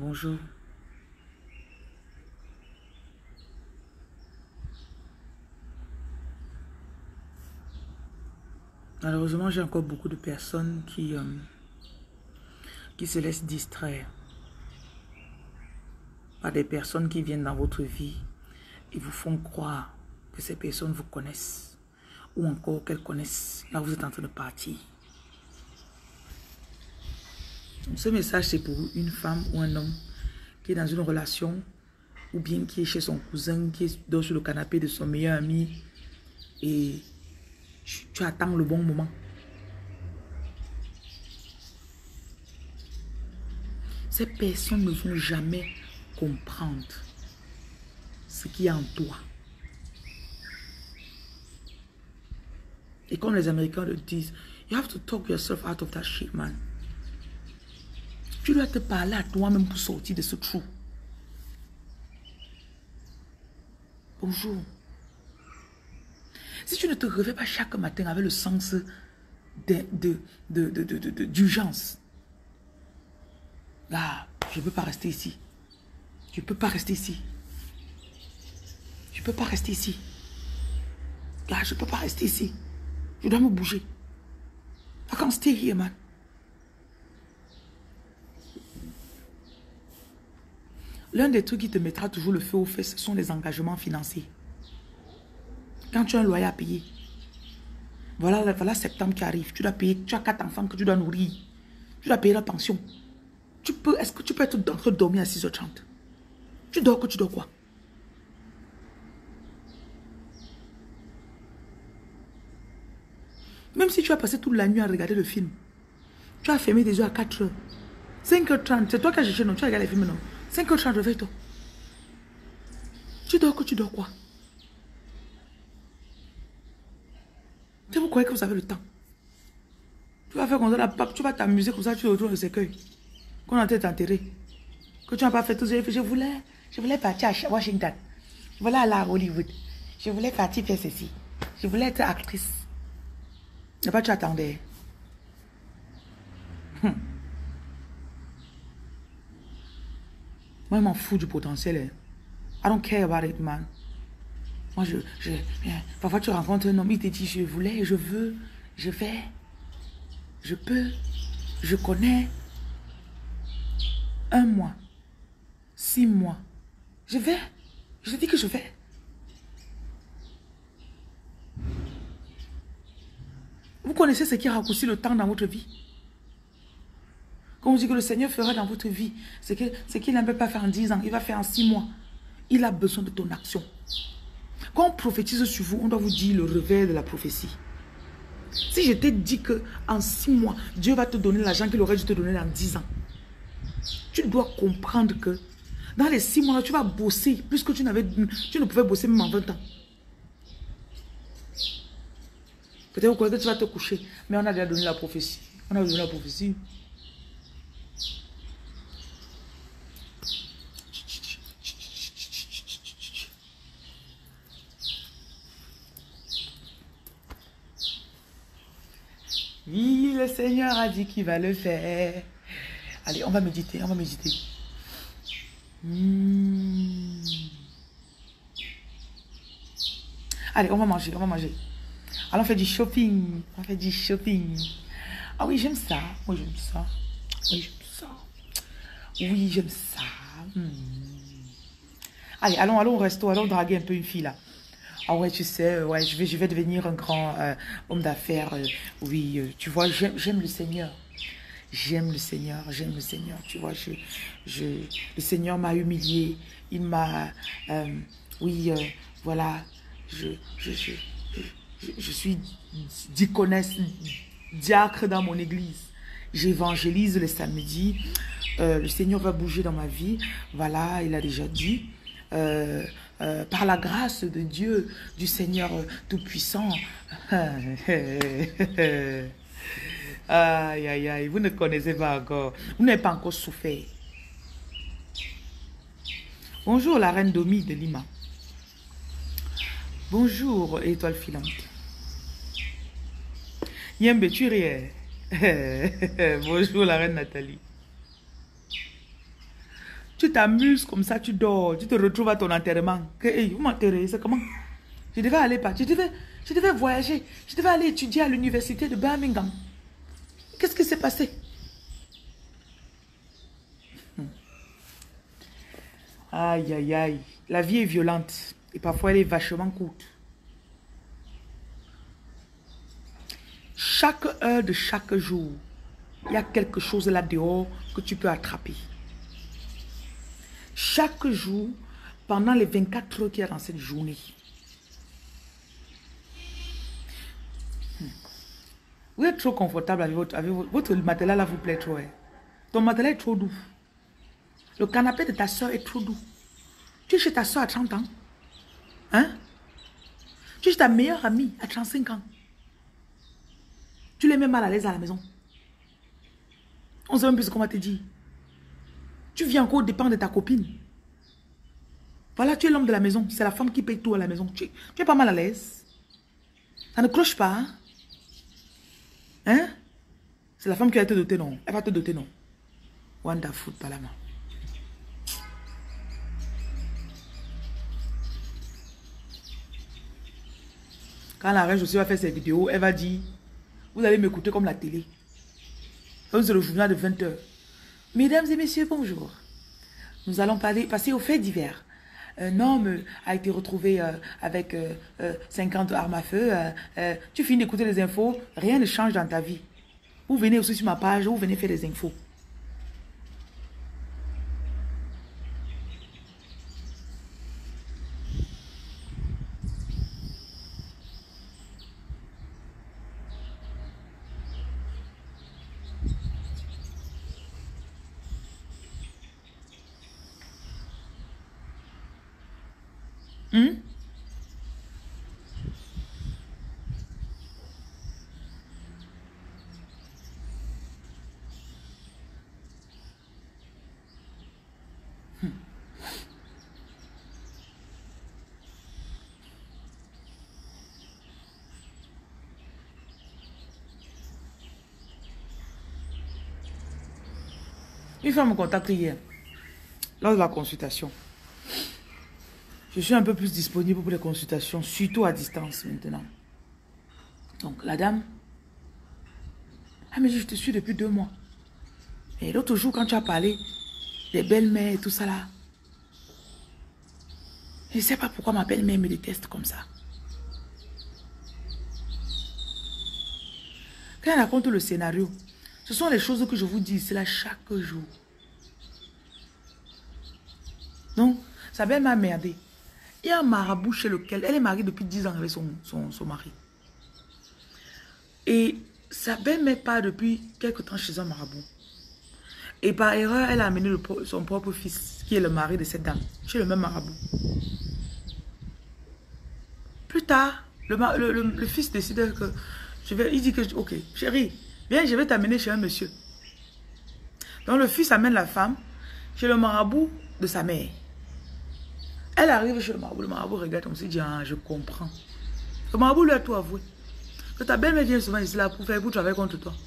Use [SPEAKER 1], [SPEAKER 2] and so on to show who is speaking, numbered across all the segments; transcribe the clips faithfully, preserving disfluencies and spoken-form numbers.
[SPEAKER 1] Bonjour. Malheureusement, j'ai encore beaucoup de personnes qui, euh, qui se laissent distraire par des personnes qui viennent dans votre vie et vous font croire que ces personnes vous connaissent ou encore qu'elles connaissent. Là, vous êtes en train de partir. Ce message, c'est pour une femme ou un homme qui est dans une relation ou bien qui est chez son cousin, qui dort sur le canapé de son meilleur ami et tu, tu attends le bon moment. Ces personnes ne vont jamais comprendre ce qu'il y a en toi. Et comme les Américains le disent, you have to talk yourself out of that shit, man. Tu dois te parler à toi-même pour sortir de ce trou. Bonjour. Si tu ne te réveilles pas chaque matin avec le sens de, de, de, de, de, de, d'urgence, là, je ne peux pas rester ici. Je ne peux pas rester ici. Je ne peux pas rester ici. Là, je ne peux pas rester ici. Je dois me bouger. I can't stay here, man. L'un des trucs qui te mettra toujours le feu aux fesses, ce sont les engagements financiers. Quand tu as un loyer à payer, voilà, voilà septembre qui arrive, tu dois payer, tu as quatre enfants que tu dois nourrir, tu dois payer la pension. Tu peux, est-ce que tu peux être en train de dormir à six heures trente? Tu dors que tu dors quoi? Même si tu as passé toute la nuit à regarder le film, tu as fermé tes yeux à quatre heures. cinq heures trente, c'est toi qui as cherché, non? Tu as regardé les films, non? cinq heures trente, réveille-toi. Tu dors que tu dors quoi? Si vous croyez que vous avez le temps, tu vas faire comme ça, la pape, tu vas t'amuser comme ça, tu retournes le cercueil. Qu'on a été enterré. Que tu n'as pas fait tout ça. Je voulais, je voulais partir à Washington. Je voulais aller à Hollywood. Je voulais partir faire ceci. Je voulais être actrice. Et pas tu attendais. Hum. Moi, je m'en fous du potentiel. Hein. I don't care about it, man. Moi, je, je, parfois, tu rencontres un homme, il te dit, je voulais, je veux, je vais, je peux, je connais. Un mois, six mois, je vais, je te dis que je vais. Vous connaissez ce qui raccourcit le temps dans votre vie? Quand on dit que le Seigneur fera dans votre vie, c'est que ce qu'il ne peut pas faire en dix ans, il va faire en six mois. Il a besoin de ton action. Quand on prophétise sur vous, on doit vous dire le réveil de la prophétie. Si je t'ai dit qu'en six mois, Dieu va te donner l'argent qu'il aurait dû te donner dans dix ans, tu dois comprendre que dans les six mois, tu vas bosser plus que tu n'avais, tu ne pouvais bosser même en vingt ans. Peut-être que tu vas te coucher, mais on a déjà donné la prophétie. On a donné la prophétie. Oui, le Seigneur a dit qu'il va le faire. Allez, on va méditer, on va méditer. Mmh. Allez, on va manger, on va manger. Alors, on fait du shopping. On fait du shopping. Ah oui, j'aime ça. Oui, j'aime ça. Oui, j'aime ça. Oui, j'aime ça. Mmh. Allez, allons, allons au resto. Allons draguer un peu une fille, là. Ah ouais, tu sais, ouais, je vais, je vais devenir un grand euh, homme d'affaires. Euh, oui, euh, tu vois, j'aime le Seigneur. J'aime le Seigneur, j'aime le Seigneur. Tu vois, je, je, le Seigneur m'a humilié. Il m'a... Euh, oui, euh, voilà. Je, je, je, je, je suis diaconesse, diacre dans mon église. J'évangélise le samedi. Euh, le Seigneur va bouger dans ma vie. Voilà, il a déjà dit. Euh, euh, par la grâce de Dieu, du Seigneur Tout-Puissant. Aïe, aïe, aïe, vous ne connaissez pas encore. Vous n'avez pas encore souffert. Bonjour, la reine Domi de Lima. Bonjour, étoile filante. Yembe, tu ris. Bonjour, la reine Nathalie. Tu t'amuses comme ça, tu dors, tu te retrouves à ton enterrement. Que, hey, vous m'enterrez, c'est comment? Je devais aller pas, je devais, je devais voyager, je devais aller étudier à l'université de Birmingham. Qu'est-ce qui s'est passé? Aïe, aïe, aïe. La vie est violente et parfois elle est vachement courte. Chaque heure de chaque jour, il y a quelque chose là dehors que tu peux attraper. Chaque jour, pendant les vingt-quatre heures qu'il y a dans cette journée. Vous êtes trop confortable avec votre, avec votre, votre matelas là vous plaît trop. Hein. Ton matelas est trop doux. Le canapé de ta soeur est trop doux. Tu es chez ta soeur à trente ans. Hein? Tu es chez ta meilleure amie à trente-cinq ans. Tu les mets mal à l'aise à la maison. On ne sait même plus ce qu'on va te dire. Tu viens encore dépendre de ta copine. Voilà, tu es l'homme de la maison. C'est la femme qui paye tout à la maison. Tu, tu es pas mal à l'aise. Ça ne cloche pas. Hein? Hein? C'est la femme qui va te doter, non? Elle va te doter, non? Wonderful, pas la main. Quand la reine aussi va faire ses vidéos, elle va dire, vous allez m'écouter comme la télé. Comme c'est le journal de vingt heures. Mesdames et messieurs, bonjour. Nous allons parler, passer aux faits divers. Un homme a été retrouvé euh, avec euh, euh, cinquante armes à feu. Euh, euh, tu finis d'écouter les infos, rien ne change dans ta vie. Vous venez aussi sur ma page, vous venez faire des infos. Hmm? Hmm. Une femme me contacte hier, lors de la consultation. Je suis un peu plus disponible pour les consultations, surtout à distance maintenant. Donc la dame, elle me dit, je te suis depuis deux mois. Et l'autre jour, quand tu as parlé des belles-mères et tout ça là, je ne sais pas pourquoi ma belle-mère me déteste comme ça. Quand elle raconte le scénario, ce sont les choses que je vous dis ici là chaque jour. Donc, sa belle m'a merdé. Il y a un marabout chez lequel elle est mariée depuis dix ans avec son, son, son mari. Et sa belle-mère part depuis quelque temps chez un marabout. Et par erreur, elle a amené le, son propre fils, qui est le mari de cette dame, chez le même marabout. Plus tard, le, le, le, le fils décide que... Je vais, il dit que, ok, chérie, viens, je vais t'amener chez un monsieur. Donc le fils amène la femme chez le marabout de sa mère. Elle arrive chez le marabout, le marabout regarde comme si dit, ah, je comprends. Le marabout lui a tout avoué. Que ta belle-mère vient souvent ici là pour faire, pour travailler contre toi.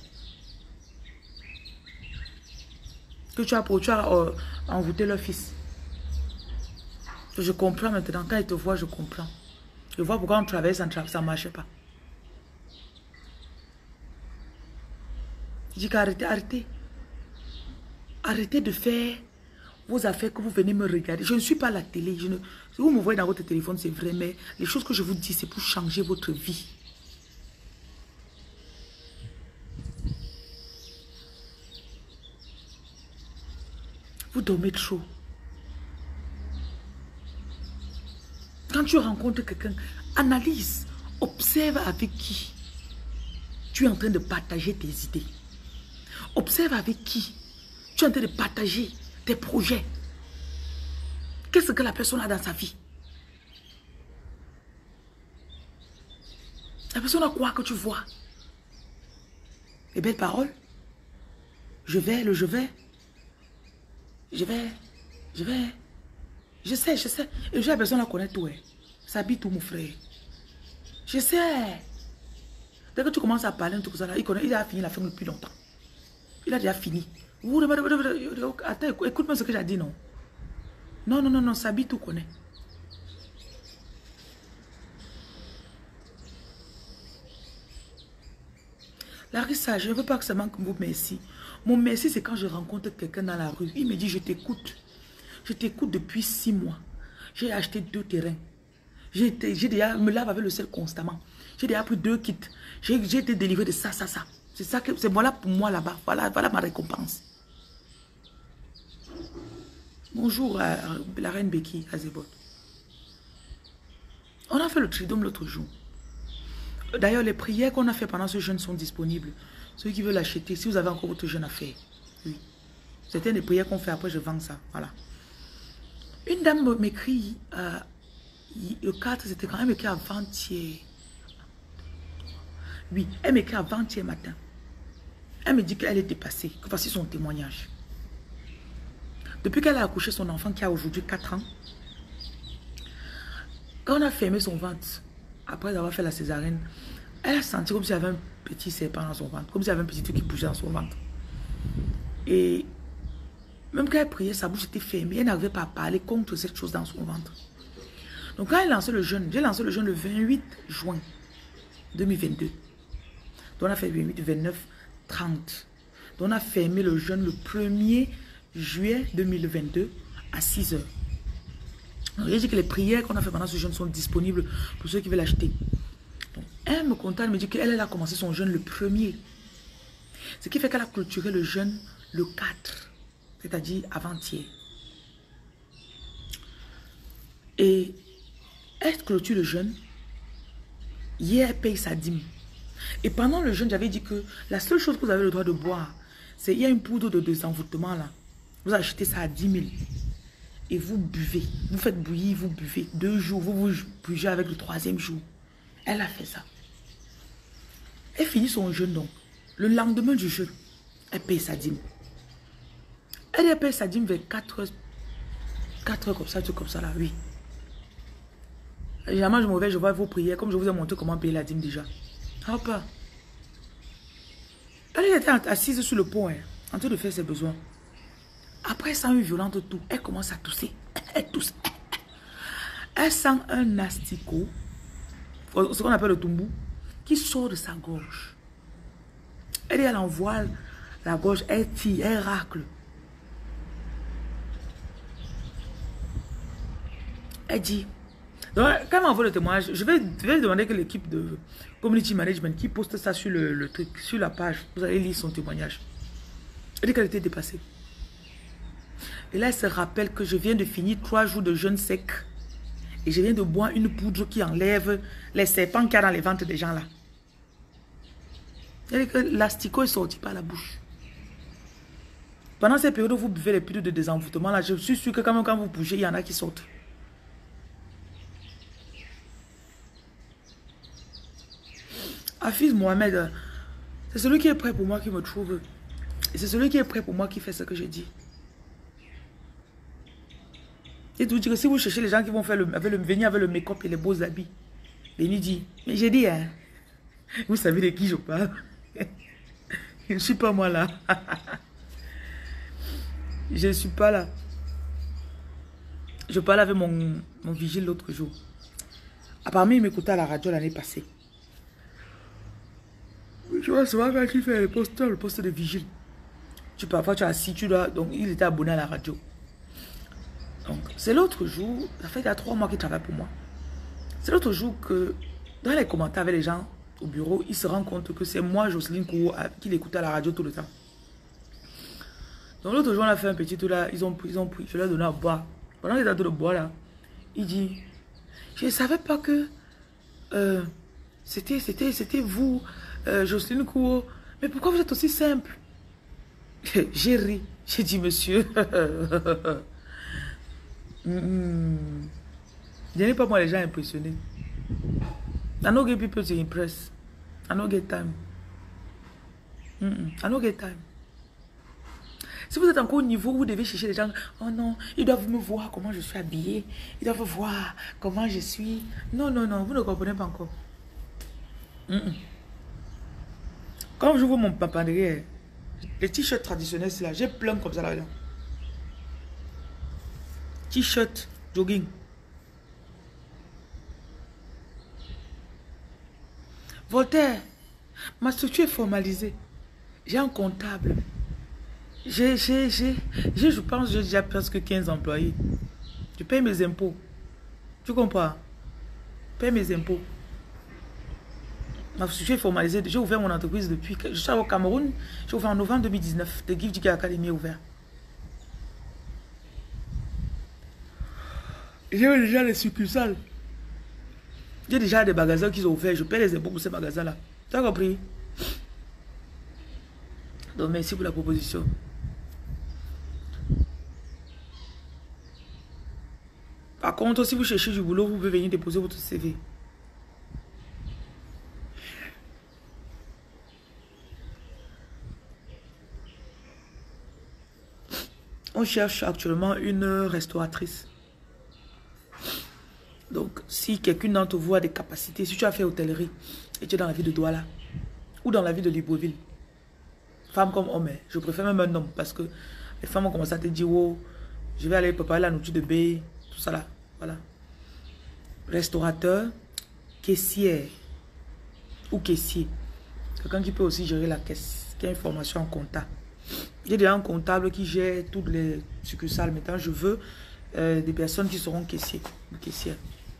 [SPEAKER 1] Que tu as, pour, tu as euh, envoûté leur fils. Que je comprends maintenant, quand il te voit, je comprends. Je vois pourquoi on travaillait, ça ne marchait pas. Je dis qu'arrêtez, arrêtez. Arrêtez de faire vos affaires que vous venez me regarder. Je ne suis pas à la télé. Je ne... Si vous me voyez dans votre téléphone, c'est vrai, mais les choses que je vous dis, c'est pour changer votre vie. Vous dormez trop. Quand tu rencontres quelqu'un, analyse, observe avec qui tu es en train de partager tes idées. Observe avec qui tu es en train de partager tes projets. Qu'est-ce que la personne a dans sa vie? La personne a quoi que tu vois? Les belles paroles? Je vais, le je vais. Je vais, je vais. Je sais, je sais. Et la personne la connaît tout. Hein. Ça habite tout, mon frère. Je sais. Dès que tu commences à parler, tout ça, là, il, connaît, il a fini la fin depuis longtemps. Il a déjà fini. Attends, écoute-moi ce que j'ai dit, non? Non, non, non, non, Sabi tout connaît. Larissa, je ne veux pas que ça manque mon merci. Mon merci, c'est quand je rencontre quelqu'un dans la rue. Il me dit, je t'écoute. Je t'écoute depuis six mois. J'ai acheté deux terrains. J'ai déjà, me lave avec le sel constamment. J'ai déjà pris deux kits. J'ai été délivré de ça, ça, ça. C'est ça que, c'est voilà pour moi là-bas. Voilà, voilà ma récompense. Bonjour à la reine Becky Azebot. On a fait le tridôme l'autre jour. D'ailleurs, les prières qu'on a fait pendant ce jeûne sont disponibles. Ceux qui veulent l'acheter, si vous avez encore votre jeûne à faire. Oui. C'était des prières qu'on fait, après je vends ça. Voilà. Une dame m'écrit, euh, le quatre, c'était quand même écrit avant-hier. Oui, elle m'écrit avant-hier matin. Elle me dit qu'elle est dépassée, que voici son témoignage. Depuis qu'elle a accouché son enfant qui a aujourd'hui quatre ans, quand on a fermé son ventre, après avoir fait la césarienne, elle a senti comme s'il y avait un petit serpent dans son ventre, comme s'il y avait un petit truc qui bougeait dans son ventre. Et même quand elle priait, sa bouche était fermée, elle n'arrivait pas à parler contre cette chose dans son ventre. Donc quand elle a lancé le jeûne, j'ai lancé le jeûne le vingt-huit juin deux mille vingt-deux. Donc on a fait vingt-huit, vingt-neuf, trente. Donc on a fermé le jeûne le premier juillet deux mille vingt-deux à six heures. J'ai dit que les prières qu'on a fait pendant ce jeûne sont disponibles pour ceux qui veulent l'acheter. Elle me contacte, elle me dit qu'elle elle a commencé son jeûne le premier. Ce qui fait qu'elle a clôturé le jeûne le quatre, c'est-à-dire avant-hier. Et elle clôture le jeûne. Hier, elle paye sa dîme. Et pendant le jeûne, j'avais dit que la seule chose que vous avez le droit de boire, c'est il y a une poudre de désenvoûtement là. Vous achetez ça à dix mille. Et vous buvez. Vous faites bouillir, vous buvez. Deux jours, vous vous buvez avec le troisième jour. Elle a fait ça. Elle finit son jeûne donc. Le lendemain du jeûne, elle paye sa dîme. Elle, elle paye sa dîme vers quatre heures. quatre heures comme ça, tout comme ça là, oui. Généralement, je me réveille, je vois vos prières, comme je vous ai montré comment payer la dîme déjà. Hop. Elle était assise sur le pont, hein, en train de faire ses besoins. Après, elle sent une violente toux. Elle commence à tousser. Elle tousse. Elle sent un asticot, ce qu'on appelle le tumbou, qui sort de sa gorge. Elle, elle envoie la gorge, elle tire, elle racle. Elle dit, donc, quand elle m'envoie le témoignage, je vais, je vais demander que l'équipe de Community Management qui poste ça sur le, le truc, sur la page, vous allez lire son témoignage. Elle dit qu'elle était dépassée. Et là, elle se rappelle que je viens de finir trois jours de jeûne sec. Et je viens de boire une poudre qui enlève les serpents qu'il y a dans les ventres des gens là. Elle dit que l'asticot est sorti par la bouche. Pendant ces périodes où vous buvez les poudres de désenvoûtement là, je suis sûr que quand même quand vous bougez, il y en a qui sortent. Hafiz Mohamed, c'est celui qui est prêt pour moi qui me trouve. Et c'est celui qui est prêt pour moi qui fait ce que je dis. Et tout dire que si vous cherchez les gens qui vont faire le, avec le, venir avec le make-up et les beaux habits, venez dire, mais j'ai dit, hein, vous savez de qui je parle? Je ne suis pas moi là. Je ne suis pas là. Je parlais avec mon, mon vigile l'autre jour. Apparemment, il m'écoutait à la radio l'année passée. Je vois souvent quand il fait le poste, le poste de vigile. Tu parfois tu es assis, tu dois. Donc il était abonné à la radio. Donc c'est l'autre jour, ça fait il y a trois mois qu'il travaille pour moi. C'est l'autre jour que dans les commentaires avec les gens au bureau, il se rend compte que c'est moi, Jocelyne Kourou, qui l'écoutait à la radio tout le temps. Donc l'autre jour, on a fait un petit tour là, ils ont pris, ils ont pris, je leur ai donné à boire. Pendant qu'ils étaient en train de boire là, il dit, je ne savais pas que euh, c'était, c'était, c'était vous, euh, Jocelyne Kourou. Mais pourquoi vous êtes aussi simple? J'ai ri. J'ai dit, monsieur, mm, n'aimez pas moi les gens impressionnés. I don't get people to impress. I don't get time. Mm -mm. I don't get time. Si vous êtes encore au niveau où vous devez chercher les gens, oh non, ils doivent me voir comment je suis habillée, ils doivent voir comment je suis. Non, non, non, vous ne comprenez pas encore. Mm -mm. Quand je vois mon papa derrière, les t-shirts traditionnels, là, j'ai plein comme ça là-dedans. T-shirt, jogging. Voltaire, ma structure est formalisée. J'ai un comptable. J'ai, j'ai, j'ai, j'ai, je pense, j'ai déjà presque quinze employés. Je paye mes impôts. Tu comprends? Je paye mes impôts. Ma structure est formalisée. J'ai ouvert mon entreprise depuis. Je suis au Cameroun. J'ai ouvert en novembre deux mille dix-neuf. The Gift Academy est ouvert. J'ai déjà les succursales. J'ai déjà des magasins qui sont ouverts. Je paie les impôts pour ces magasins-là. Tu as compris? Donc, merci pour la proposition. Par contre, si vous cherchez du boulot, vous pouvez venir déposer votre C V. On cherche actuellement une restauratrice. Donc, si quelqu'un d'entre vous a des capacités, si tu as fait hôtellerie et tu es dans la ville de Douala ou dans la ville de Libreville, femme comme homme, je préfère même un homme parce que les femmes ont commencé à te dire, oh, je vais aller préparer la nourriture de bébé, tout ça là, voilà. Restaurateur, caissière ou caissier. Quelqu'un qui peut aussi gérer la caisse, qui a une formation en compta. J'ai déjà un comptable qui gère toutes les succursales. Maintenant, je veux euh, des personnes qui seront caissiers ou caissières.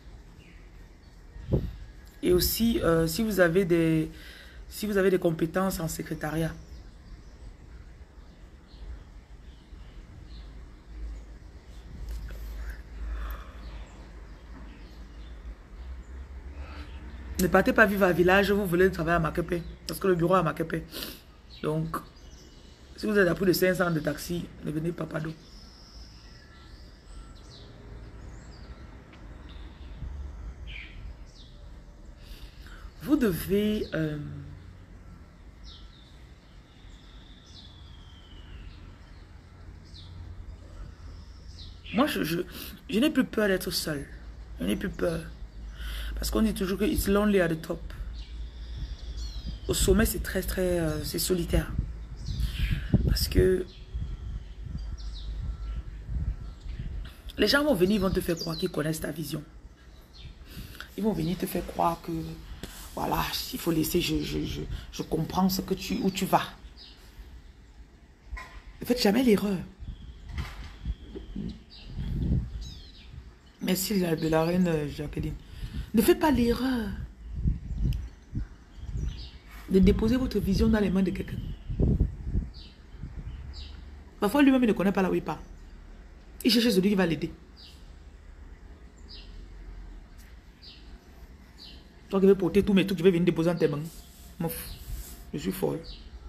[SPEAKER 1] Et aussi, euh, si vous avez des, si vous avez des compétences en secrétariat. Ne partez pas vivre à village, vous voulez travailler à Makepe, parce que le bureau est à Makepe. Donc, si vous êtes à plus de cinq cents de taxi, ne venez pas Pado. Vous devez... Euh, moi, je, je, je n'ai plus peur d'être seul. Je n'ai plus peur. Parce qu'on dit toujours que it's lonely at the top. Au sommet, c'est très, très... Euh, c'est solitaire. Parce que... les gens vont venir, ils vont te faire croire qu'ils connaissent ta vision. Ils vont venir te faire croire que... Voilà, il faut laisser... Je, je, je, je comprends ce que tu, où tu vas. Ne faites jamais l'erreur. Merci de la reine Jacqueline. Ne faites pas l'erreur de déposer votre vision dans les mains de quelqu'un. Parfois, lui-même, il ne connaît pas là où il part. Il cherche celui qui va l'aider. Toi qui veux porter tous mes trucs, tu veux venir déposer dans tes mains. Mouf, je suis folle.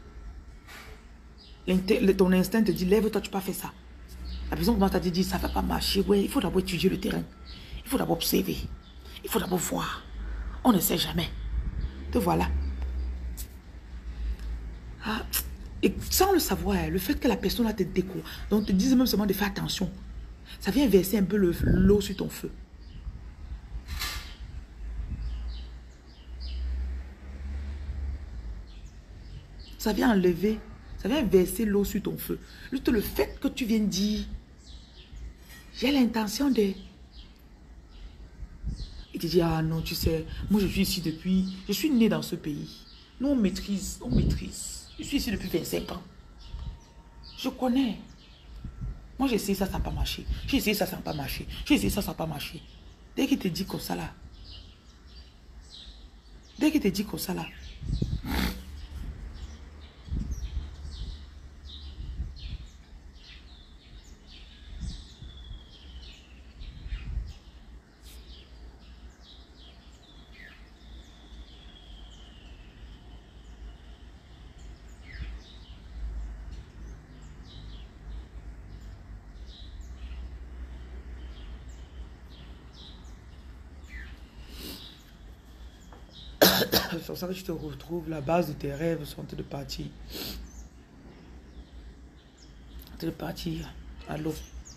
[SPEAKER 1] Ton instinct te dit, lève-toi, tu peux pas faire ça. La personne commence à te dire, ça ne va pas marcher. Ouais, il faut d'abord étudier le terrain. Il faut d'abord observer. Il faut d'abord voir. On ne sait jamais. Te voilà. Ah, et sans le savoir, le fait que la personne là te découvre, donc te dise même seulement de faire attention, ça vient verser un peu l'eau sur ton feu. Ça vient enlever, ça vient verser l'eau sur ton feu. Juste le fait que tu viens dire, j'ai l'intention de... Il te dit, ah non, tu sais, moi je suis ici depuis, je suis né dans ce pays. Nous on maîtrise, on maîtrise. Je suis ici depuis vingt-cinq ans. Je connais. Moi j'ai essayé ça, ça n'a pas marché. J'ai essayé ça, ça n'a pas marché. J'ai essayé ça, ça n'a pas marché. Dès qu'il te dit comme ça là, dès qu'il te dit comme ça là, c'est pour ça que je te retrouve, la base de tes rêves sont de partir. De partir à l'eau.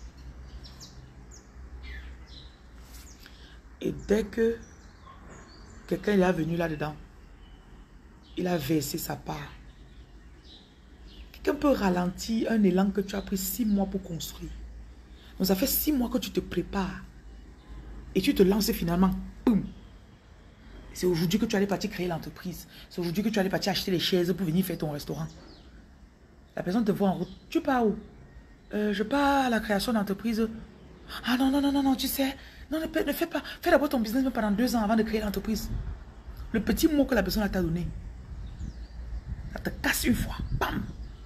[SPEAKER 1] Et dès que quelqu'un est venu là-dedans, il a versé sa part. Quelqu'un peut ralentir un élan que tu as pris six mois pour construire. Donc ça fait six mois que tu te prépares. Et tu te lances finalement. Boum. C'est aujourd'hui que tu allais partir créer l'entreprise. C'est aujourd'hui que tu allais partir acheter les chaises pour venir faire ton restaurant. La personne te voit en route. Tu pars où? euh, Je pars à la création d'entreprise. Ah non, non, non, non, non, tu sais. Non, ne, ne fais pas. Fais d'abord ton business pendant deux ans avant de créer l'entreprise. Le petit mot que la personne t'a donné. Ça te casse une fois. Bam.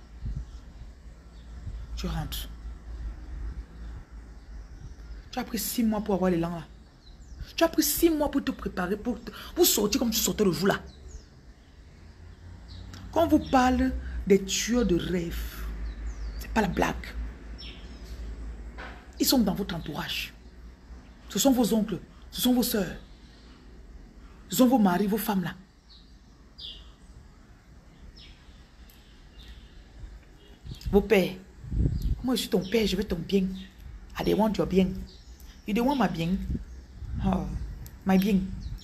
[SPEAKER 1] Tu rentres. Tu as pris six mois pour avoir l'élan là. Tu as pris six mois pour te préparer, pour, te, pour sortir comme tu sortais le jour là. Quand on vous parle des tueurs de rêve, c'est pas la blague. Ils sont dans votre entourage. Ce sont vos oncles, ce sont vos soeurs. Ce sont vos maris, vos femmes là. Vos pères. Moi je suis ton père, je veux ton bien. I they want your bien. You don't want my bien. Oh, my bien.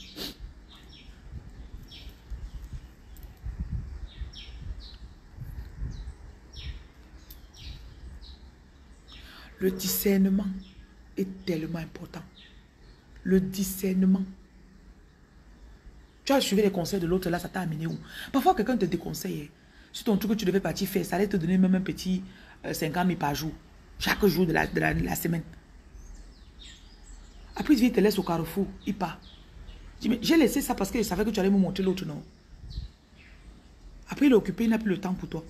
[SPEAKER 1] Le discernement est tellement important. Le discernement. Tu as suivi les conseils de l'autre là, ça t'a amené où? Parfois quelqu'un te déconseille. Si ton truc que tu devais partir faire, ça allait te donner même un petit euh, cinquante mille par jour. Chaque jour de la, de la, de la semaine. Après, il vient te laisse au carrefour. Il part. J'ai laissé ça parce que je savais que tu allais me montrer l'autre, non? Après, il est occupé, il n'a plus le temps pour toi.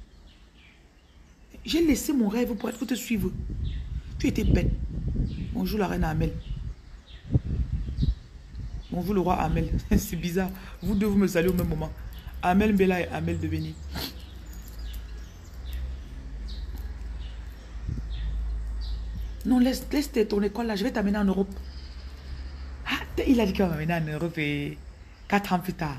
[SPEAKER 1] J'ai laissé mon rêve pour, être, pour te suivre. Tu étais bête. Bonjour la reine Amel. Bonjour le roi Amel. C'est bizarre. Vous deux, vous me saluez au même moment. Amel Mbela et Amel de Béni. Non, laisse, laisse ton école là. Je vais t'amener en Europe. Ah, il a dit qu'il va m'amener en Europe et quatre ans plus tard.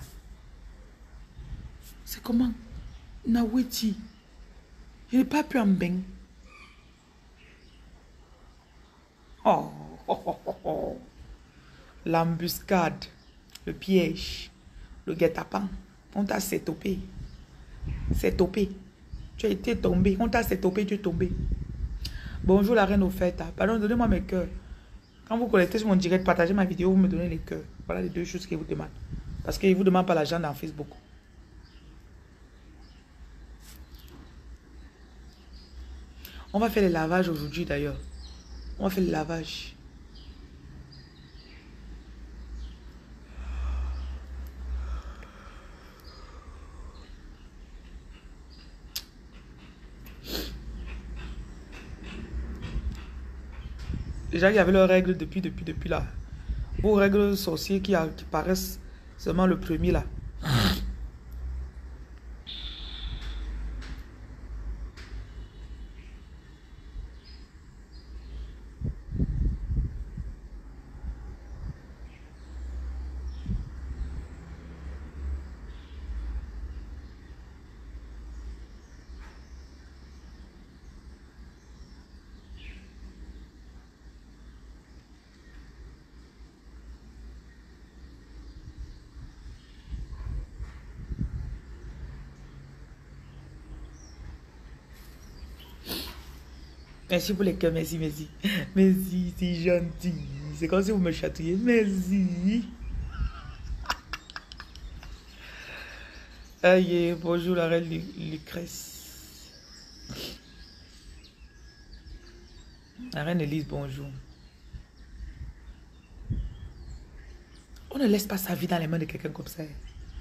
[SPEAKER 1] C'est comment? Naweti. Je n'ai pas pu en baigner. Oh, oh, oh, oh, oh. L'embuscade, le piège, le guet-apens. On t'a sétopé. Sétopé. Tu as été tombé. On t'a sétopé, tu es tombé. Bonjour la reine offerte. Pardon, donnez-moi mes cœurs. Quand vous connectez sur mon direct, partagez ma vidéo, vous me donnez les cœurs. Voilà les deux choses qu'ils vous demandent. Parce qu'ils ne vous demandent pas l'argent dans Facebook. On va faire les lavages aujourd'hui d'ailleurs. On va faire les lavages. Les gens qui avaient leurs règles depuis, depuis, depuis là. Vos règles sorcières qui, qui paraissent seulement le premier là. Merci pour les cœurs, merci, merci. Merci, c'est gentil. C'est comme si vous me chatouillez. Merci. Aïe, bonjour la reine Lucrèce. La reine Élise, bonjour. On ne laisse pas sa vie dans les mains de quelqu'un comme ça.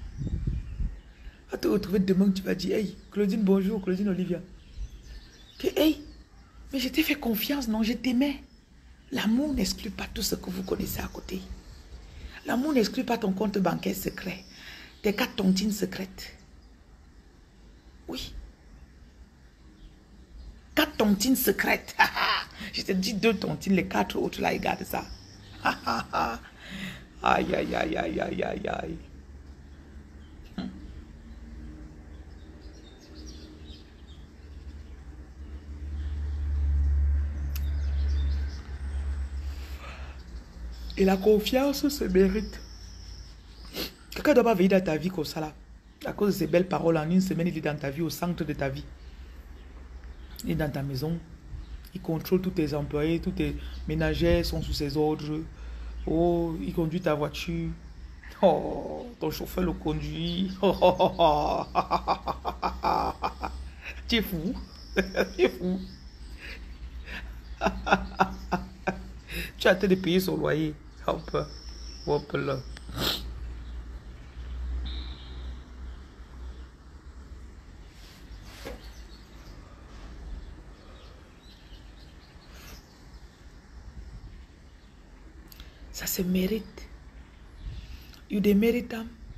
[SPEAKER 1] Va te retrouver demain, tu vas dire, hey, Claudine, bonjour, Claudine Olivia. Que, hey, mais je t'ai fait confiance, non, je t'aimais. L'amour n'exclut pas tout ce que vous connaissez à côté. L'amour n'exclut pas ton compte bancaire secret, tes quatre tontines secrètes. Oui. Quatre tontines secrètes. Je te dis deux tontines, les quatre autres là, ils gardent ça. Aïe, aïe, aïe, aïe, aïe, aïe, aïe. Et la confiance se mérite. Quelqu'un doit pas veiller dans ta vie comme ça là. À cause de ces belles paroles, en une semaine, il est dans ta vie, au centre de ta vie. Il est dans ta maison. Il contrôle tous tes employés, tous tes ménagères sont sous ses ordres. Oh, il conduit ta voiture. Oh, ton chauffeur le conduit. Oh, oh, oh, oh. Tu es fou. Tu es fou. Tu as hâte de payer son loyer. Hop, hop là. Ça se mérite. You des mérites.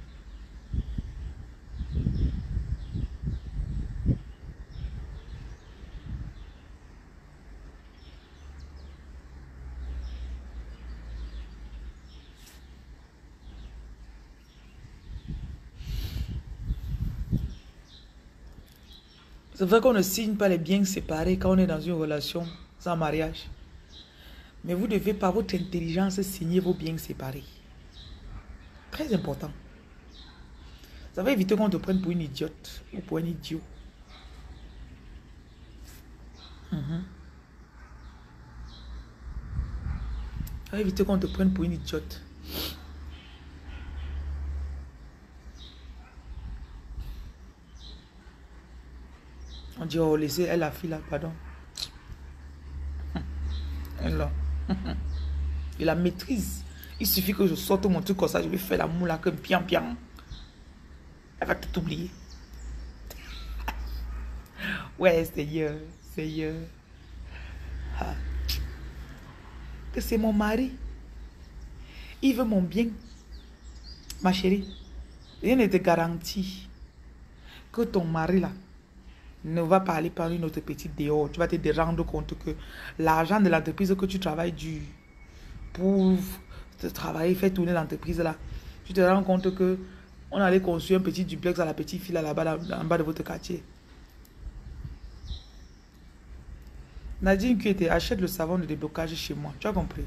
[SPEAKER 1] C'est vrai qu'on ne signe pas les biens séparés quand on est dans une relation sans mariage. Mais vous devez par votre intelligence signer vos biens séparés. Très important. Ça va éviter qu'on te prenne pour une idiote ou pour un idiot. Mm-hmm. Ça va éviter qu'on te prenne pour une idiote. On dit, oh, laissez elle la fille là, pardon. Elle là. Il la maîtrise. Il suffit que je sorte mon truc comme ça, je vais faire la moula comme pian pian. Elle va tout oublier. Ouais, Seigneur, Seigneur. Ah. Que c'est mon mari. Il veut mon bien. Ma chérie, rien ne te garantit que ton mari là ne va pas aller par une autre petite dehors. Tu vas te rendre compte que l'argent de l'entreprise que tu travailles dur pour te travailler, faire tourner l'entreprise là, tu te rends compte que on allait construire un petit duplex à la petite fille là-bas, en bas de votre quartier. Nadine qui était, achète le savon de déblocage chez moi. Tu as compris?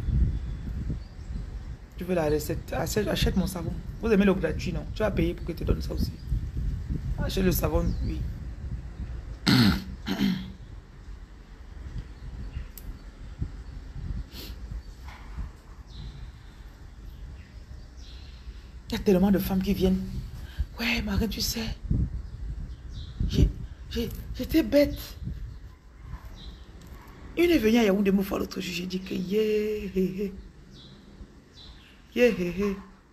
[SPEAKER 1] Tu veux la recette? Achète, achète mon savon. Vous aimez le gratuit, non? Tu vas payer pour que je te donne ça aussi. Achète le savon, oui. Il y a tellement de femmes qui viennent. Ouais, Marie, tu sais, j'étais bête. Une est venue à Yaoundé me voir l'autre jour. J'ai dit que yeah, yeah, yeah, yeah.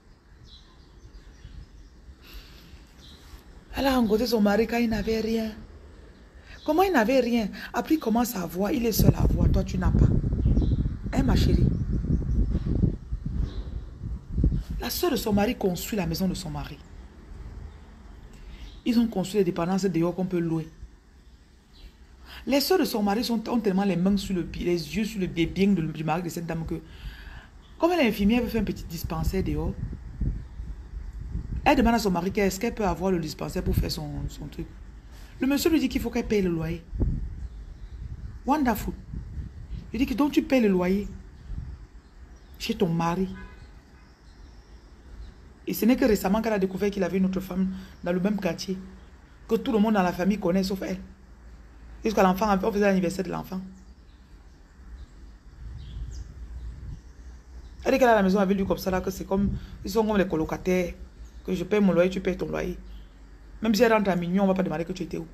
[SPEAKER 1] Elle a rencontré son mari quand il n'avait rien. Comment il n'avait rien? Après, il commence à voir. Il est seul à voir. Toi, tu n'as pas. Hein, ma chérie? La soeur de son mari construit la maison de son mari. Ils ont construit les dépendances dehors qu'on peut louer. Les soeurs de son mari sont, ont tellement les mains sur le pied, les yeux sur le bien du mari de cette dame que, comme elle est infirmière, elle veut faire un petit dispensaire dehors. Elle demande à son mari est-ce qu'elle peut avoir le dispensaire pour faire son, son truc. Le monsieur lui dit qu'il faut qu'elle paye le loyer. Wonderful. Il dit que donc tu payes le loyer chez ton mari. Et ce n'est que récemment qu'elle a découvert qu'il avait une autre femme dans le même quartier. Que tout le monde dans la famille connaît sauf elle. Jusqu'à l'enfant, on faisait l'anniversaire de l'enfant. Elle dit qu'elle est à la maison avec lui comme ça, là, que c'est comme, ils sont comme les colocataires. Que je paye mon loyer, tu payes ton loyer. Même si elle rentre à minuit, on ne va pas demander que tu étais où.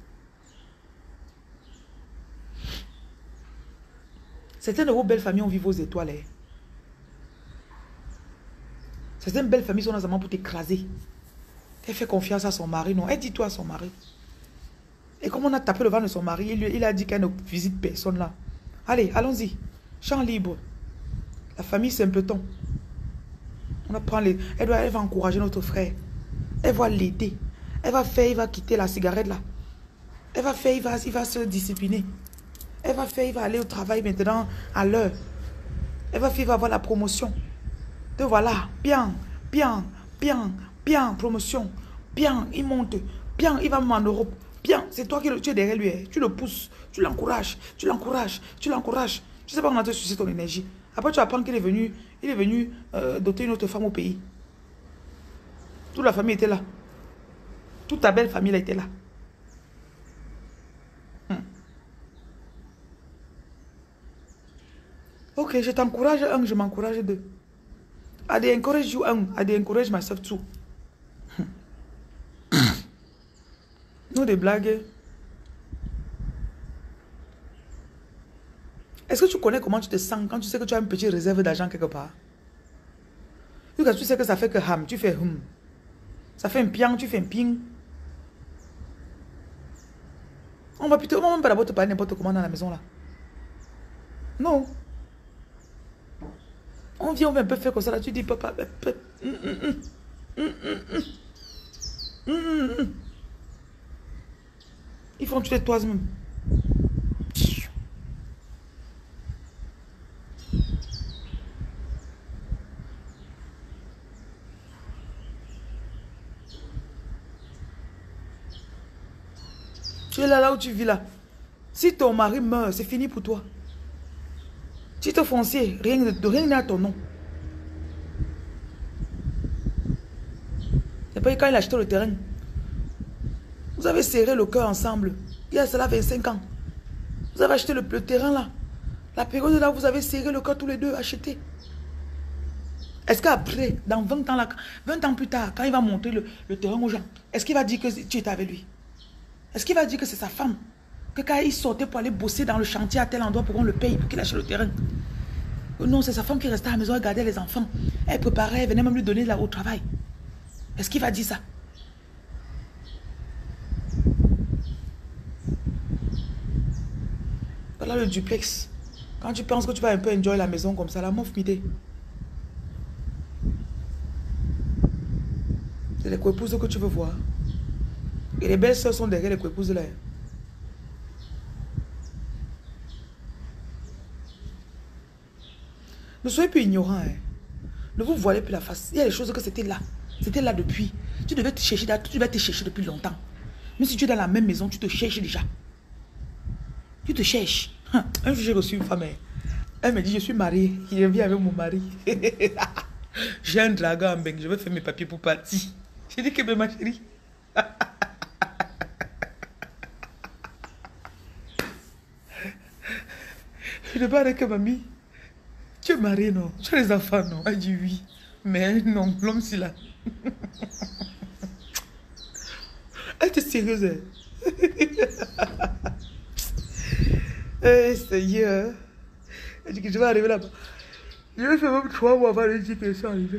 [SPEAKER 1] Certaines de vos belles familles ont vu vos étoiles. Hein. Certaines belles familles sont dans un moment pour t'écraser. Elle fait confiance à son mari, non. Elle dit toi à son mari. Et comme on a tapé le ventre de son mari, il, il a dit qu'elle ne visite personne là. Allez, allons-y. Champ libre. La famille simpleton. On apprend les... Elle, doit, elle va encourager notre frère. Elle va l'aider. Elle va faire, il va quitter la cigarette là. Elle va faire, il va, il va se discipliner. Elle va faire, il va aller au travail maintenant à l'heure. Elle va faire, il va avoir la promotion. Donc voilà, bien, bien, bien, bien, promotion. Bien, il monte. Bien, il va même en Europe. Bien, c'est toi qui le, tu es derrière lui. Hein. Tu le pousses, tu l'encourages, tu l'encourages, tu l'encourages. Tu sais pas comment te sucer ton énergie. Après, tu apprends qu'il est venu, il est venu euh, doter une autre femme au pays. Toute la famille était là. Toute ta belle famille là était là. Hmm. Ok, je t'encourage un, je m'encourage deux. I dey encourage you un, I dey encourage myself too. Non, des blagues. Est-ce que tu connais comment tu te sens quand tu sais que tu as une petite réserve d'argent quelque part? Quand tu sais que ça fait que ham, tu fais hum. Ça fait un piang, tu fais un ping. On va plutôt, on va même pas d'abord te parler n'importe comment dans la maison là. Non. On vient, on va un peu faire comme ça là, tu dis papa. Hum, hum, hum. Hum, hum, hum. Hum, hum, hum. Ils font tuer toi-même. Tu es là, là où tu vis là. Si ton mari meurt, c'est fini pour toi. Titre foncier, rien de rien n'est à ton nom. C'est pas quand il a acheté le terrain. Vous avez serré le cœur ensemble. Il y a cela vingt-cinq ans. Vous avez acheté le, le terrain là. La période là, vous avez serré le cœur tous les deux, acheté. Est-ce qu'après, dans vingt ans là, vingt ans plus tard, quand il va montrer le, le terrain aux gens, est-ce qu'il va dire que tu étais avec lui? Est-ce qu'il va dire que c'est sa femme? Que quand il sortait pour aller bosser dans le chantier à tel endroit pour qu'on le paye, pour qu'il achète le terrain? Non, c'est sa femme qui restait à la maison, elle gardait les enfants. Elle préparait, elle venait même lui donner là au travail. Est-ce qu'il va dire ça? Voilà le duplex. Quand tu penses que tu vas un peu enjoy la maison comme ça, la mof m'idée. C'est les coépouses que tu veux voir. Et les belles soeurs sont derrière les coépouses là. Ne soyez plus ignorants. Hein. Ne vous voilez plus la face. Il y a des choses que c'était là. C'était là depuis. Tu devais te chercher, tu devais te chercher depuis longtemps. Même si tu es dans la même maison, tu te cherches déjà. Tu te cherches. Un jour, j'ai reçu une femme. Elle me dit, je suis mariée. Je vis avec mon mari. J'ai un dragon en bec. Je vais faire mes papiers pour partir. J'ai dit que ma chérie. Je ne parle que mamie. Tu es mariée, non? Tu as les enfants, non? Elle dit oui. Mais non, l'homme, c'est là. Elle était sérieuse. Hein? Eh, Seigneur. Elle dit que je vais arriver là-bas. Je vais faire même trois mois avant de dire que je suis arrivé.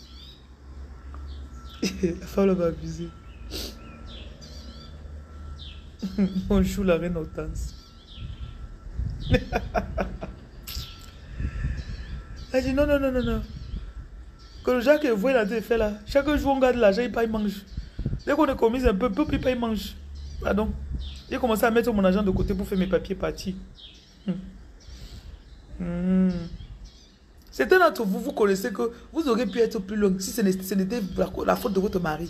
[SPEAKER 1] La femme va abuser. Bonjour la reine Hortense. Elle dit non, non, non, non, non. Que le Jacques voit la tête fait là. Chaque jour on garde l'argent, il paye, il mange. Dès qu'on est commis un peu, peu, il paye, il mange. Pardon. J'ai commencé à mettre mon argent de côté pour faire mes papiers partir. Hum. Hum. Certains d'entre vous, vous connaissez que vous auriez pu être plus loin si ce n'était la, la faute de votre mari.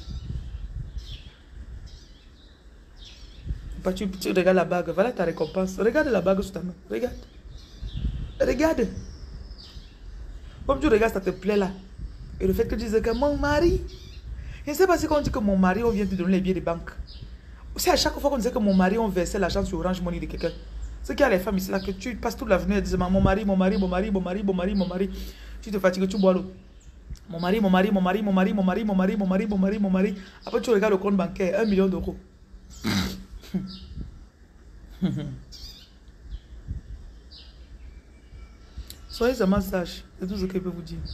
[SPEAKER 1] Tu, tu regardes la bague, voilà ta récompense. Regarde la bague sur ta main. Regarde. Regarde. Comme tu regardes, ça te plaît là. Et le fait que tu dises que mon mari. Je ne sais pas si quand on dit que mon mari, on vient te donner les billets de banque. C'est à chaque fois qu'on disait que mon mari, on versait l'argent sur Orange Money de quelqu'un. Ce qu'il y a les femmes ici là, que tu passes toute la journée et disent mon mari, mon mari, mon mari, mon mari, mon mari, mon mari. Tu te fatigues, tu bois l'eau. Mon mari, mon mari, mon mari, mon mari, mon mari, mon mari, mon mari, mon mari, mon mari. Après tu regardes le compte bancaire, un million d'euros. Soyez seulement sages, c'est tout ce que je peux vous dire.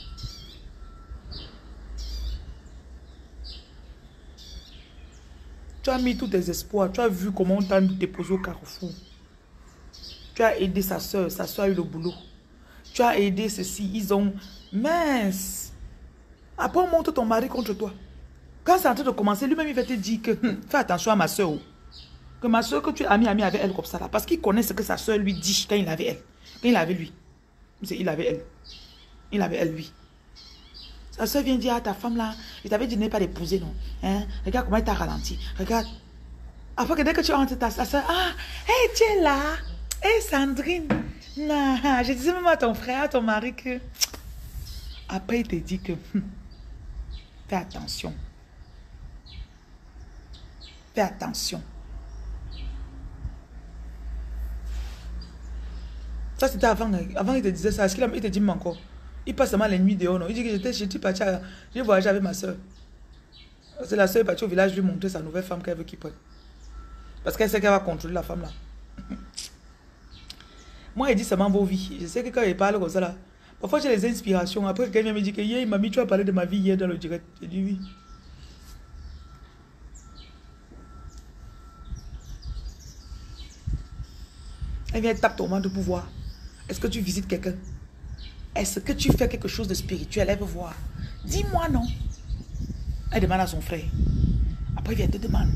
[SPEAKER 1] Tu as mis tous tes espoirs, tu as vu comment on t'a déposé au carrefour. Tu as aidé sa soeur, sa soeur a eu le boulot. Tu as aidé ceci, ils ont... Mince. Après on monte ton mari contre toi. Quand c'est en train de commencer, lui-même il va te dire que fais attention à ma soeur. Que ma soeur, que tu es ami, ami avec elle comme ça là. Parce qu'il connaît ce que sa soeur lui dit quand il avait elle. Quand il avait lui. Il avait elle. Il avait elle lui. Sa soeur vient dire à ta femme là, il t'avait dit de ne pas l'épouser non. Hein? Regarde comment il t'a ralenti. Regarde. Après que dès que tu rentres ta soeur, ah, hey, tu es là. Hey Sandrine. Non, je disais même à ton frère, à ton mari que... Après il te dit que... Fais attention. Fais attention. Ça, c'était avant. Avant, il te disait ça. Est-ce qu'il a- il te dit encore? Il passe seulement les nuits dehors, non? Il dit que j'étais j'étais parti à... J'ai voyagé avec ma soeur. C'est la soeur est partie au village lui montrer sa nouvelle femme qu'elle veut qu'il prenne. Parce qu'elle sait qu'elle va contrôler la femme là. Moi, il dit seulement vos vies. Je sais que quand il parle comme ça là, parfois j'ai les inspirations. Après, quelqu'un me dit que hier, il m'a mis, tu as parlé de ma vie hier dans le direct. J'ai dit oui. Elle vient taper ton manque de pouvoir. Est-ce que tu visites quelqu'un? Est-ce que tu fais quelque chose de spirituel? Elle veut voir. Dis-moi non. Elle demande à son frère. Après, il vient te demander.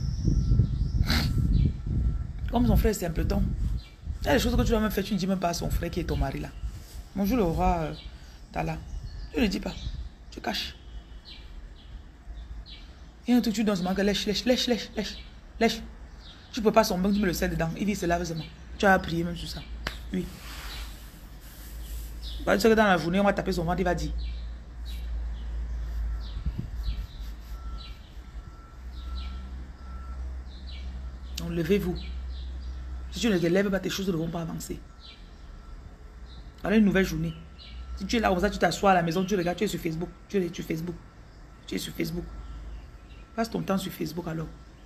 [SPEAKER 1] Comme son frère est simpleton. Il y a des choses que tu dois même faire, tu ne dis même pas à son frère qui est ton mari là. Bonjour le roi euh, Tala. Tu ne le dis pas. Tu caches. Et un truc tu donnes seulement que lèche, lèche, lèche, lèche, lèche, lèche. Tu ne peux pas son bain, tu mets le sel dedans. Il dit se lave seulement. Tu as prié même sur ça. Oui. Bah, tu sais que dans la journée, on va taper son ventre, il va dire. Donc levez-vous. Si tu ne te lèves pas, tes choses ne vont pas avancer. Voilà une nouvelle journée. Si tu es là comme ça, tu t'assois à la maison, tu regardes, tu es sur Facebook. Tu es sur Facebook. Tu es sur Facebook. Passe ton temps sur Facebook alors.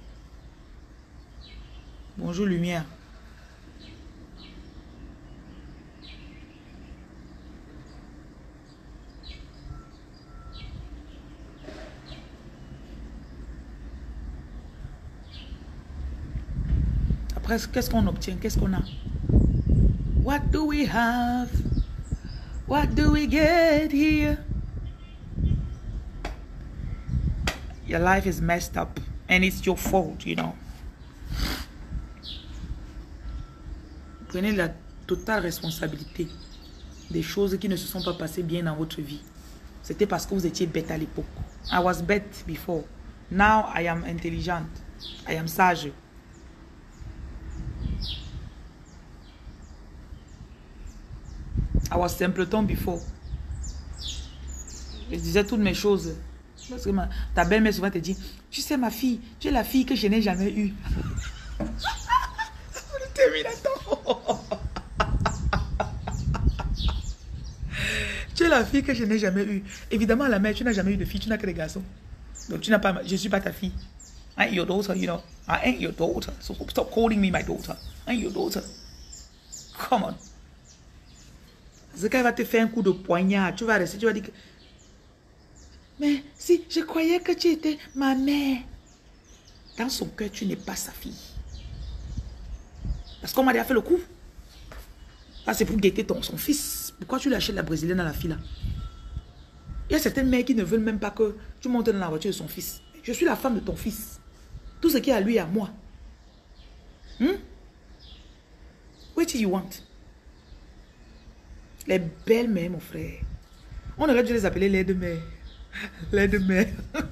[SPEAKER 1] Bonjour lumière. Après, qu'est-ce qu'on obtient? Qu'est-ce qu'on a? What do we have? What do we get here? Your life is messed up and it's your fault, you know. Prenez la totale responsabilité des choses qui ne se sont pas passées bien dans votre vie. C'était parce que vous étiez bête à l'époque. I was bête before. Now I am intelligent. I am sage. I was simpleton before. Je disais toutes mes choses. Parce que ma, ta belle-mère souvent te dit, tu sais ma fille, tu es la fille que je n'ai jamais eue. Le Terminator. Tu es la fille que je n'ai jamais eue. Évidemment, la mère, tu n'as jamais eu de fille, tu n'as que des garçons. Donc tu n'as pas, je ne suis pas ta fille. I ain't your daughter, you know. I ain't your daughter. So stop calling me my daughter. I ain't your daughter. Come on. C'est qu'elle va te faire un coup de poignard. Tu vas rester, tu vas dire que... Mais si, je croyais que tu étais ma mère. Dans son cœur, tu n'es pas sa fille. Parce qu'on m'a déjà fait le coup. Ah, c'est pour guetter ton, son fils. Pourquoi tu l'achètes la brésilienne à la fille là? Il y a certaines mères qui ne veulent même pas que tu montes dans la voiture de son fils. Je suis la femme de ton fils. Tout ce qui est à lui est à moi. Hmm? What do you want? Les belles mères, mon frère. On aurait dû les appeler les deux mères. Les deux mères.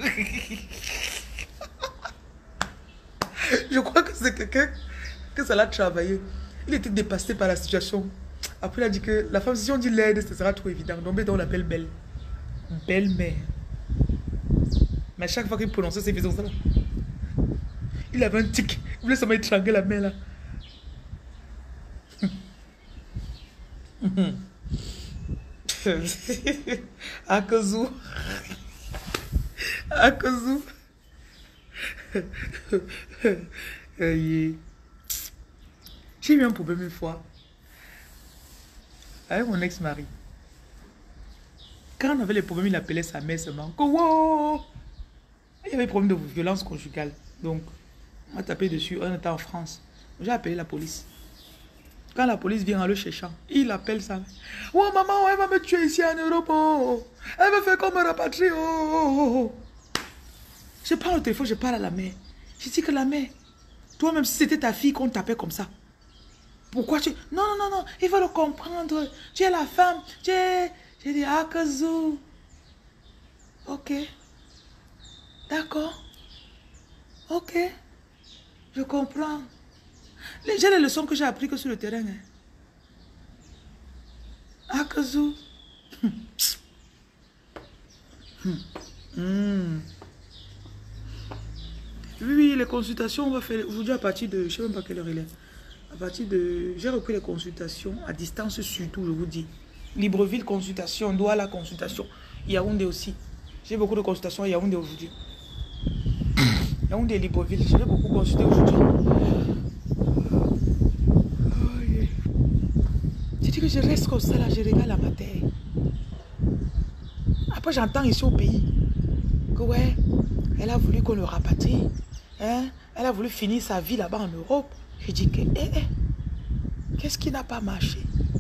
[SPEAKER 1] Je crois que c'est quelqu'un que ça l'a travaillé. Il était dépassé par la situation. Après, il a dit que la femme, si on dit l'aide, ce sera trop évident. Donc, on l'appelle belle. Belle-mère. Mais chaque fois qu'il prononçait ses visions, ça là, il avait un tic. Il voulait seulement étrangler la mère là. Akazu. Akazu. J'ai eu un problème une fois avec mon ex-mari. Quand on avait les problèmes, il appelait sa mère seulement. Wow! Il y avait des problèmes de violence conjugale. Donc, on m'a tapé dessus. On était en France. J'ai appelé la police. Quand la police vient en le cherchant, il appelle sa mère. Oh maman, elle va me tuer ici en Europe. Oh. Elle va faire comme me rapatrier. Oh, oh, oh. Je prends le téléphone, je parle à la mère. Je dis que la mère, toi-même, si c'était ta fille qu'on tapait comme ça, pourquoi tu... Non, non, non, non, il faut le comprendre. Tu es la femme. Tu es... J'ai dit, ah, Kazoo. Ok. D'accord. Ok. Je comprends. J'ai les leçons que j'ai apprises que sur le terrain. Hein. Ah, Kazoo. Hmm. Oui, oui, les consultations, on va faire aujourd'hui à partir de... Je ne sais même pas quelle heure il est. À partir de... J'ai repris les consultations à distance surtout, je vous dis. Libreville, consultation. Douala, consultation. Yaoundé aussi. J'ai beaucoup de consultations à Yaoundé aujourd'hui. Yaoundé et Libreville. J'ai beaucoup consulté aujourd'hui. Oh, yeah. J'ai dit que je reste comme ça là, je regarde la matin. Après, j'entends ici au pays que ouais, elle a voulu qu'on le rapatrie. Hein? Elle a voulu finir sa vie là-bas en Europe. Je dis que, eh, eh, qu'est-ce qui n'a pas marché?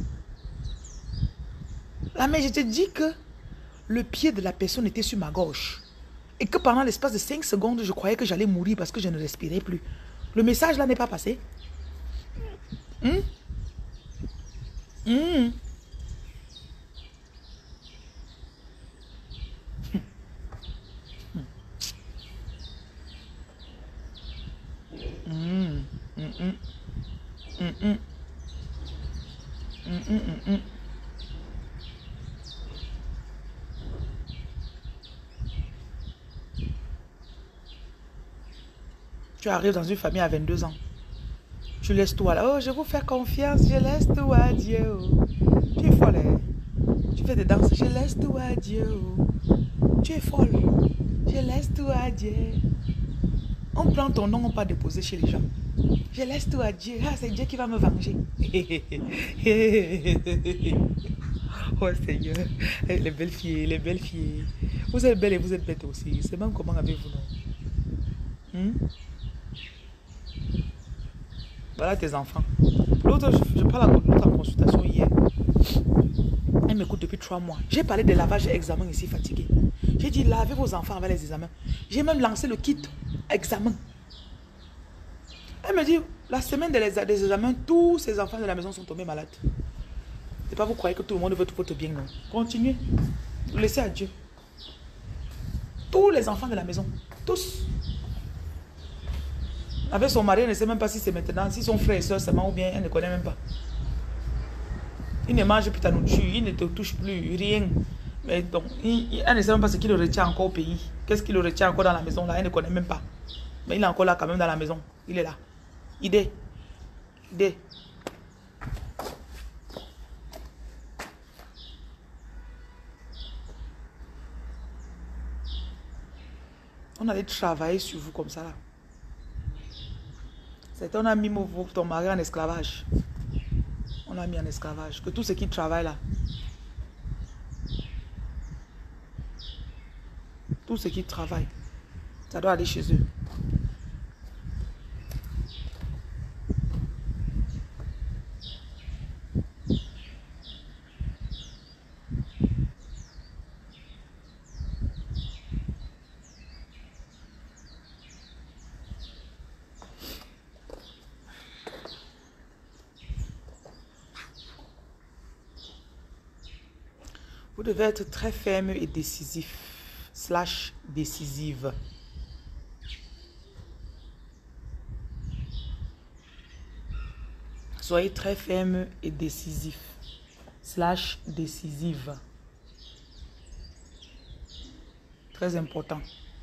[SPEAKER 1] Là, mais je te dis que le pied de la personne était sur ma gauche. Et que pendant l'espace de cinq secondes, je croyais que j'allais mourir parce que je ne respirais plus. Le message là n'est pas passé. Hum? Hum? Hum, hum, hum. Hum, hum. Hum, hum, hum, hum. Tu arrives dans une famille à vingt-deux ans. Tu laisses tout à la... Oh, je vous fais confiance, je laisse tout à Dieu. Oh. Tu es folle, hein? Tu fais des danses, je laisse tout à Dieu. Oh. Tu es folle, je laisse tout à Dieu. On prend ton nom, on va déposer chez les gens. Je laisse tout à Dieu. Ah, c'est Dieu qui va me venger. Oh Seigneur, les belles filles, les belles filles. Vous êtes belles et vous êtes bêtes aussi. C'est même comment avez-vous, non? Hmm? Voilà tes enfants. L'autre, je, je parle à l'autre en consultation hier. Elle m'écoute depuis trois mois. J'ai parlé de lavage examen ici, fatigué. J'ai dit, lavez vos enfants avec les examens. J'ai même lancé le kit examen. Elle me dit, la semaine des, des examens, tous ces enfants de la maison sont tombés malades. C'est pas vous croyez que tout le monde veut tout votre bien, non? Continuez. Laissez à Dieu. Tous les enfants de la maison, tous. Avec son mari, elle ne sait même pas si c'est maintenant, si son frère et soeur seulement ou bien elle ne connaît même pas. Il ne mange plus ta nourriture, il ne te touche plus, rien. Mais donc, il, elle ne sait même pas ce qu'il le retient encore au pays. Qu'est-ce qu'il le retient encore dans la maison là, elle ne connaît même pas. Mais il est encore là quand même dans la maison. Il est là. Idée. Idée. On allait travailler sur vous comme ça là. C'est on a mis ton mari en esclavage. On l'a mis en esclavage. Que tous ceux qui travaillent là, tous ceux qui travaillent, ça doit aller chez eux. Vous devez être très ferme et décisif, slash décisive. Soyez très ferme et décisif, slash décisive. Très important.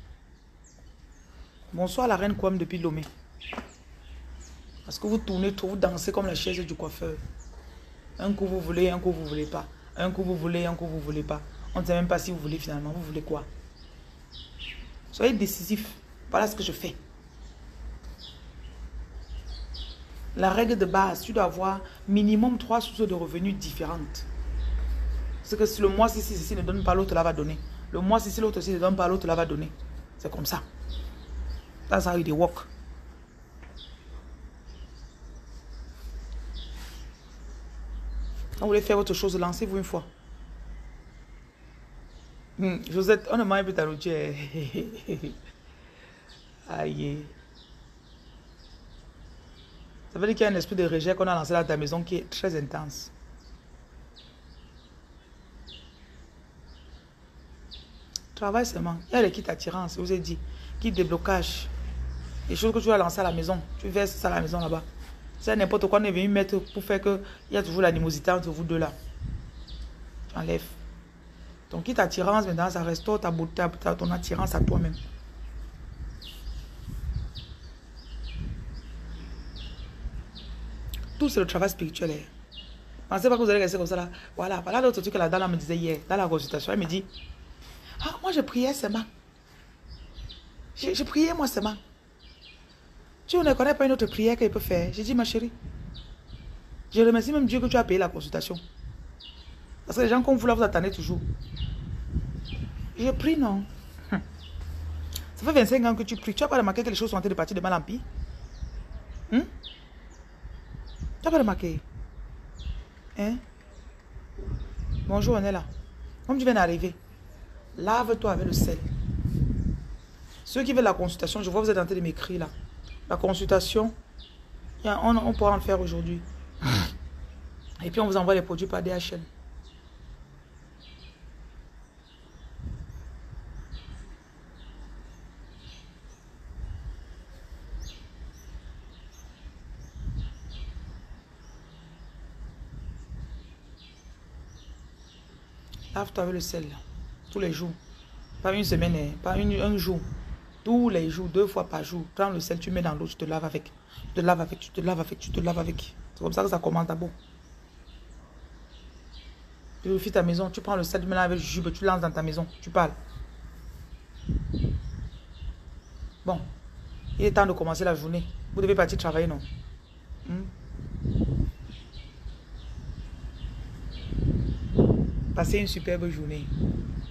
[SPEAKER 1] Bonsoir la reine Kwame depuis Lomé. Parce que vous tournez trop, vous dansez comme la chaise du coiffeur. Un coup vous voulez, un coup vous voulez pas. Un coup vous voulez, un coup vous voulez pas. On ne sait même pas si vous voulez finalement. Vous voulez quoi? Soyez décisif. Voilà ce que je fais. La règle de base, tu dois avoir minimum trois sources de revenus différentes. C'est que si le mois si ceci ne donne pas, l'autre là va donner. Le mois si l'autre si ne donne pas, l'autre là va donner. C'est comme ça. That's how it work. Quand vous voulez faire autre chose, lancez-vous une fois. Hmm, Josette, on ne mange plus ta routière. Aïe. Ça veut dire qu'il y a un esprit de rejet qu'on a lancé dans ta maison qui est très intense. Travaille seulement. Il y a les kits attirance, je vous ai dit. Kit déblocage. Les choses que tu vas lancer à la maison. Tu verses ça à la maison là-bas. C'est n'importe quoi on est venu mettre pour faire que il y a toujours l'animosité entre vous deux là. Tu enlèves. Ton kit attirance, maintenant, ça restaure ta beauté, ton attirance à toi-même. tout c'est le travail spirituel. Hein. Pensez pas que vous allez rester comme ça là. Voilà, voilà l'autre truc que la dame me disait hier, dans la consultation, elle me dit, ah, moi je priais seulement. Je, je priais moi seulement. Tu ne connais pas une autre prière qu'elle peut faire. J'ai dit, ma chérie, je remercie même Dieu que tu as payé la consultation. Parce que les gens comme vous là, vous attendez toujours. Je prie, non. Ça fait vingt-cinq ans que tu pries. Tu n'as pas remarqué que les choses sont en train de partir de mal en pis? Hum? Tu n'as pas remarqué? Hein? Bonjour, on est là. Comme tu viens d'arriver, lave-toi avec le sel. Ceux qui veulent la consultation, je vois que vous êtes en train de m'écrire là. La consultation, on, on pourra en faire aujourd'hui. Et puis on vous envoie les produits par D H L. Lave-toi avec le sel, tous les jours. Pas une semaine, pas une, un jour. Tous les jours, deux fois par jour. Prends le sel, tu mets dans l'eau, tu te laves avec. Tu te laves avec, tu te laves avec, tu te laves avec. C'est comme ça que ça commence d'abord. Tu vérifies ta maison, tu prends le sel, tu mets avec le jus, tu lances dans ta maison, tu parles. Bon, il est temps de commencer la journée. Vous devez partir travailler, non? Hmm? Passez une superbe journée.